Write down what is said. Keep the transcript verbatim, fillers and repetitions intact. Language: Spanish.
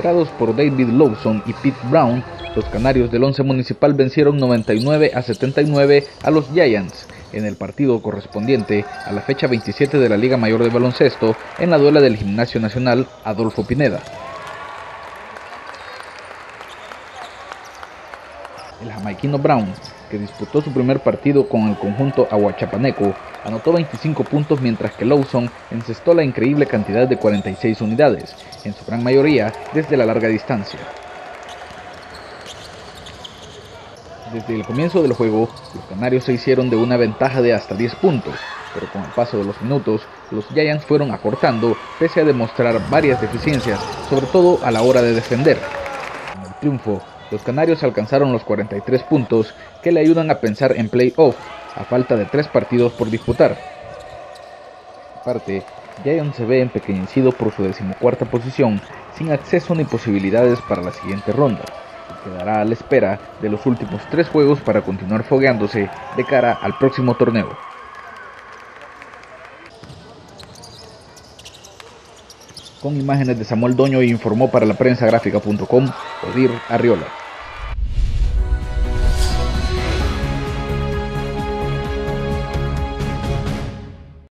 liderados por David Lawson y Pete Brown, los Canarios del Once Municipal vencieron noventa y nueve a setenta y nueve a los Giants en el partido correspondiente a la fecha veintisiete de la Liga Mayor de Baloncesto en la duela del Gimnasio Nacional Adolfo Pineda. El jamaiquino Brown, que disputó su primer partido con el conjunto aguachapaneco, anotó veinticinco puntos, mientras que Lawson encestó la increíble cantidad de cuarenta y seis unidades, en su gran mayoría desde la larga distancia. Desde el comienzo del juego, los canarios se hicieron de una ventaja de hasta diez puntos, pero con el paso de los minutos, los Giants fueron acortando, pese a demostrar varias deficiencias, sobre todo a la hora de defender. Con el triunfo, los canarios alcanzaron los cuarenta y tres puntos que le ayudan a pensar en playoff, a falta de tres partidos por disputar. Aparte, Giants se ve empequeñecido por su decimocuarta posición, sin acceso ni posibilidades para la siguiente ronda, y quedará a la espera de los últimos tres juegos para continuar fogueándose de cara al próximo torneo. Con imágenes de Samuel Doño, informó para la prensa gráfica punto com, Odir Arriola.